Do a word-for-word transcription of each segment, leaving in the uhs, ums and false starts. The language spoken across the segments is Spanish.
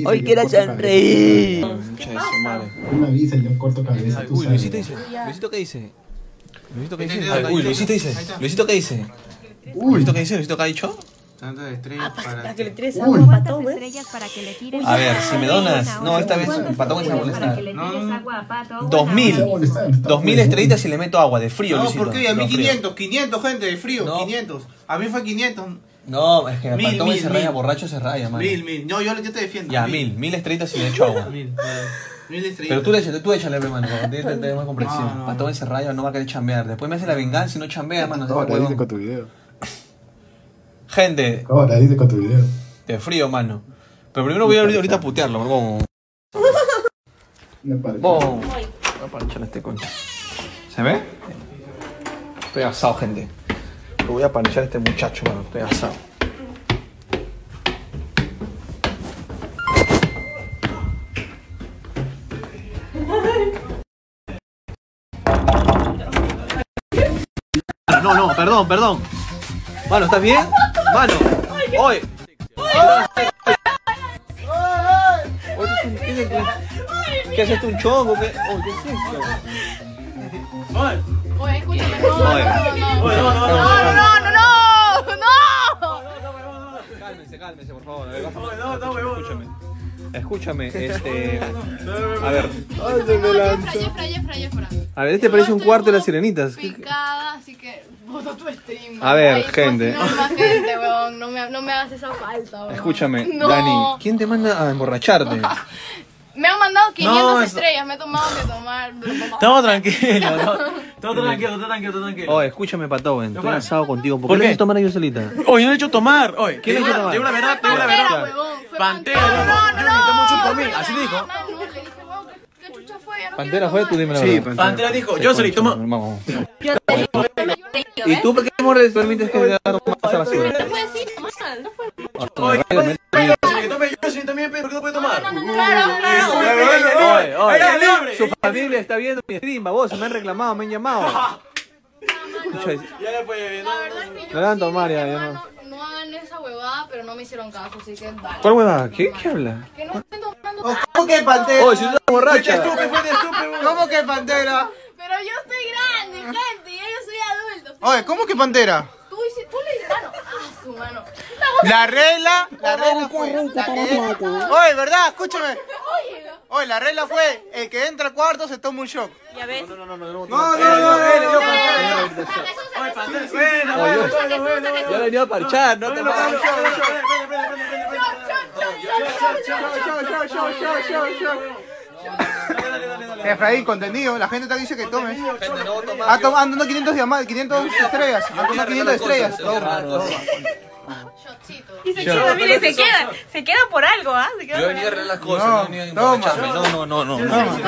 avisa. Hoy quiero sonreír. Me avisa, yo corto cabeza. Uy, Luisito dice. ¿Luisito qué dice? ¿Luisito qué dice? Uy, Luisito dice. ¿Luisito qué dice? ¿Luisito qué dice? ¿Luisito qué ha dicho? Tantas estrellas para, para que le tires agua a ¿Cuántas Pato, estrellas para que le tires? A ver, si me donas. No, esta vez Patón se va a molestar. Dos mil. Dos mil estrellitas y le meto agua de frío, No, Luisito. ¿por qué? A mí No, frío. quinientos, quinientos, gente, de frío, No. quinientos. A mí fue quinientos. No, es que Mil, Patón mil, se raya, mil. borracho se raya, mano. Mil, mil. No, yo, yo te defiendo. Ya, mil. Mil estrellitas y le echo agua. Mil, mil estrellas. Pero tú échale, tú échale, hermano. Te te más comprensión. No, no, Patón se raya, no va a querer chambear. Después me hace la venganza y no chambea, hermano. Ahora dice con tu video. Gente, Ahora dice con tu video. de frío, mano. Pero primero voy a ahorita, ahorita a putearlo, vamos. Me parece. Vamos. Voy a panchar este concha. ¿Se ve? Estoy asado, gente. Lo voy a panchar a este muchacho, mano. Estoy asado. No, no, perdón, perdón. Mano, ¿estás bien? Mano, oye. ¿Qué haces tú, un chongo? ¿Qué? Oh, ¿qué es esto? Oye, escúchame. No, Oye. no, no, no, no, no, no, no. Cálmense, cálmense, por favor. A ver, escúchame. Escúchame, este. A ver. Jeffra, Jeffra, Jeffra, Jeffra. A ver, este parece un cuarto de las sirenitas. Picada, así que bota tu stream. A ver, Ay, gente. No, más gente, weón. No me, no me hagas esa falta, weón. Escúchame, No. Dani, ¿quién te manda a emborracharte? Me han mandado quinientas No, eso- estrellas, me he tomado que tomar. Estamos tranquilos, ¿no? Todo tranquilo, todo tranquilo, todo tranquilo. Oye, escúchame, Patowen. Estoy pasa? asado contigo. ¿Por ¿Por qué qué? le haces tomar a yo solita? Oye, no le he hecho tomar. Oye, ¿Quién le ha hecho tomar? Te digo la verdad, te digo la Pantera, verdad. huevón. Fue Pantera, No, loco. no, Yo no, le grité mucho por mí, no, así no, dijo. no, no, le dije, huevón, ¿qué- ¿qué chucha fue? Ya no Pantera quiero fue, tomar. tú dime la Sí, verdad. Pantera dijo, yo se le tomo. Vamos. ¿Y tú por qué morres permites que le haga tomar esa basura? No fue así, mal, no fue. Oye, se le tome yo, se le también, pero ¿por qué no puede tomar? Claro, claro. Oye, oye, Ella es libre. su familia está viendo mi stream, baboso, me han reclamado, me han llamado. Escucha, Ya le fue, La verdad es que yo Me dan sí, tomar, ya, mi ya hermano, no hagan esa huevada, pero no me hicieron caso, así que dale. ¿cuál huevada? ¿Qué? ¿Qué habla? Que no estén tomando. ¿Cómo que pantera? Oye, si tú estás borracha. Estúpido, fue de estúpido. ¿Cómo que pantera? Pero yo estoy grande, gente, y yo soy adulto. Oye, ¿cómo que pantera? Tú, hici- tú le mano. Ah, su mano. La regla, la regla fue. la que- Oye, ¿verdad? Escúchame. Oye, Oye, la regla fue: el que entra al cuarto se toma un shock. Ya ves. No, no, no, no. No, no, no, él le dio pantera. Oye, Pantera, Oye, bueno, bueno, yo- bueno, bueno. Yo he venido a parchar, no te Bueno, bueno, pases. bueno, bueno, bueno, bueno, Efraín, contenido, la gente te dice que tomes. Gente, no voy a tomar. Ah, toma- ah, no, quinientos llamadas, quinientas estrellas. Ah, toma quinientas estrellas. Toma, toma. shotcito. Y se queda, mire, se queda. Se queda por algo, ¿ah? Se queda Yo por venía a algo. arreglar las cosas, No, no venía a toma. emborracharme. No, no, no, no. Toma, no.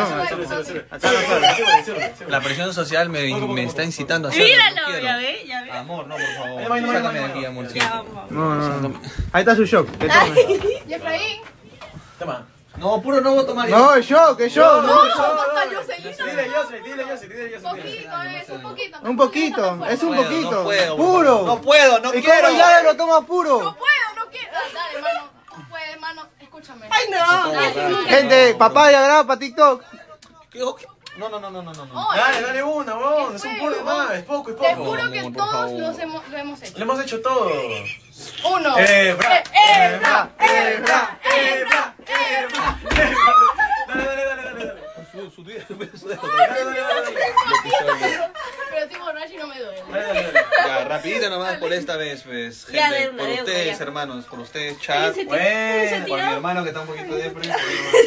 toma. La presión social me, me está incitando a hacerlo. Míralo, no quiero. ya ve, ya ve. Amor, no, por favor. Sácame de aquí, amorcito. Ya, vamos. No, no, no. Ahí está su shock. Que tome. Y Efraín. Toma. No, puro no voy a tomar. No, es shock, es shock. No, No. no, no, yo sé, Dile yo, dile yo, dile yo. Poquito, es un poquito. Un poquito, es un puedo, poquito. no puedo, Puro. No puedo, no ¿Y quiero. cómo ya lo toma No puro? puedo, no quiero. Dale, hermano. No puede, hermano. Escúchame. Ay, no. Gente, papaya, graba para TikTok. ¿Qué? ¿Qué? No, no, no, no, no, no. Oye, Dale, dale una, weón. Es un puro más, es poco, es te poco. juro que por todos favor. los hemos, lo hemos hecho. Le hemos hecho todo. Uno. Eh, bra, Eh, eh, bra, eh, bra, eh, eh, bra, eh, bra. Dale, dale, dale, dale, dale. Su, su, su, su, su, Dale, dale, dale. Pero estoy borracho y no me duele. Dale, dale, dale. Ya, rapidito nomás por esta vez, pues. Ya, Gente, de una, por de una, ustedes, ya. hermanos, por ustedes, chat. se Bueno, Por mi hermano que está un poquito de pre.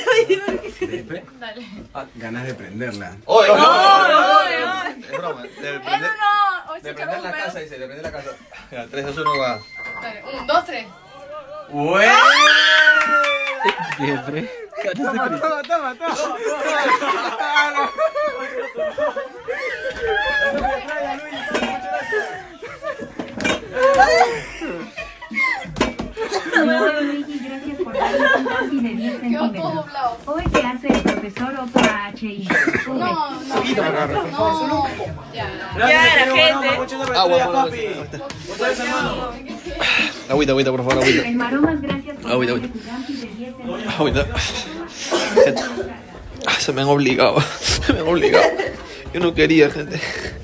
Dale. Ganas de prenderla. Oye, no, No, no, no, es broma. De Eh, prender, no, no. Hoy de se prender cargó la un pedo. casa, dice, de prender la casa. Ya, tres, dos, uno, va. Dale, un, dos, tres. Bueno. Siempre. Toma, toma, toma, toma. Nuevo Luigi, gracias por darme un like y de diez Quedó todo centímetros. doblado. Hoy te hace el profesor Otto H I. No, no. No. Ya. Ya, la gente. Agua, agua, papi. Agüita, agüita, por favor, agüita. El Maromas, gracias por Agüita, darme agüita. tu like y de diez centímetros. Uy, no. Gente. Ah, se me han obligado. Se me han obligado. Yo no quería, gente.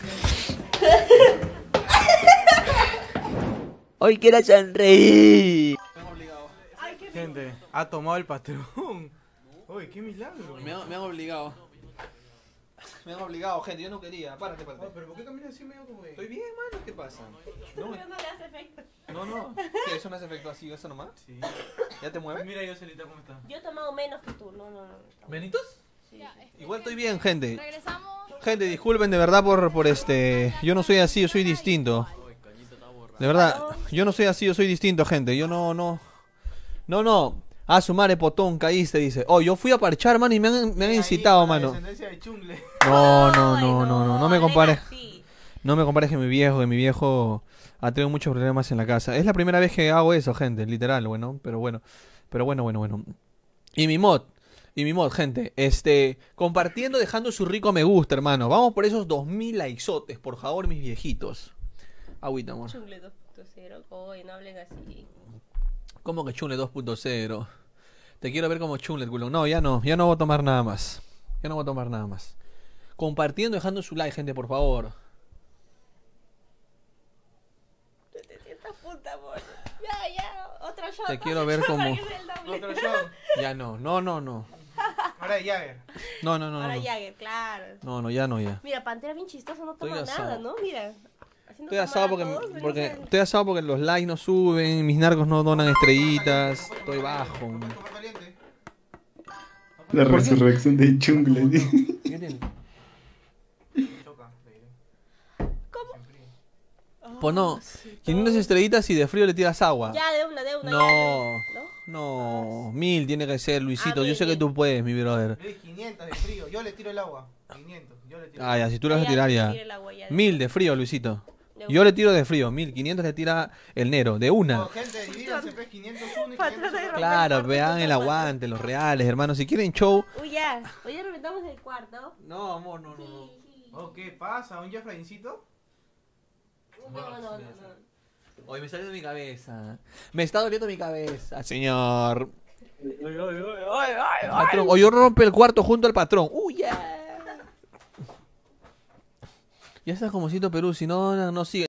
Hoy quiero sonreír. Gente, ha tomado el patrón. Uy, qué milagro. Me han, me han obligado. Me han obligado, gente. Yo no quería. Párate, párate. Oh, pero ¿por qué caminas así medio como de...? Estoy bien, mano. ¿Qué pasa? No, no le hace efecto. no. no. ¿Qué? ¿Eso no hace efecto así? ¿Eso nomás? Sí. ¿Ya te mueves? Mira, Joselita, ¿cómo está? Yo he tomado menos que tú, no, no, no. ¿Benitos? Sí. Ya, este, Igual estoy bien, gente. Regresamos. Gente, disculpen de verdad por, por este... Yo no soy así, yo soy distinto. De verdad, yo no soy así, yo soy distinto, gente. Yo no, no... No, no. Ah, su madre, potón, caíste, dice. Oh, yo fui a parchar, mano, y me han, me han incitado, mano. No, no, no, no, no, no me compares. No me compares que mi viejo, que mi viejo ha tenido muchos problemas en la casa. Es la primera vez que hago eso, gente, literal, bueno, pero bueno. Pero bueno, bueno, bueno. Y mi mod, y mi mod, gente, este, compartiendo, dejando su rico me gusta, hermano. Vamos por esos dos mil likesotes, por favor, mis viejitos. Agüita, amor. Chungle dos punto cero, hoy no hablen así. ¿Cómo que Chunlet dos punto cero? Te quiero ver como Chunlet, culo. No, ya no, ya no voy a tomar nada más. Ya no voy a tomar nada más. Compartiendo, dejando su like, gente, por favor. No te sientas puta, amor. Ya, ya, otro shot. Te quiero ver como... Otro shot. Ya no, no, no, no. Ahora ya, a ver. No, no, no, Ahora no. Jagger, claro. No, no, ya no, ya. Mira, Pantera bien chistoso, no toma Estoy asado. nada, ¿no? Mira. Haciendo Estoy asado porque, tomar a todos, porque pero no estoy asado porque los likes no suben, mis narcos no donan estrellitas, estoy bajo. La resurrección de Chungle. ¿Qué tiene? Pues no, quinientas estrellitas y de frío le tiras agua. Ya, de una, de una. No, ya, de- no, mil tiene que ser, Luisito. Ah, Yo sé que mil. tú puedes, mi brother. quinientos de frío, yo le tiro el agua. quinientos, yo le tiro. Ah, ya, si tú le Ya, vas a tirar ya, ya. tira el agua, ya, de Mil una. de frío, Luisito. De Yo una. le tiro de frío, mil quinientos le tira el Nero, de una. No, gente, divídanse, pues, quinientos uno y Patrón quinientos de otro. Claro, vean el aguante, los reales, hermano. Si quieren show. Uy, ya. Hoy ya reventamos el cuarto. No, amor, no, no, no. Sí, sí. Oh, ¿qué pasa? ¿Un Jeffreycito? No, no, no, no. Hoy me salió de mi cabeza. Me está doliendo mi cabeza, señor. Patrón, o yo rompe el cuarto junto al patrón. Uy, ya. Ya estás como Cito Perú, si no, no sigue.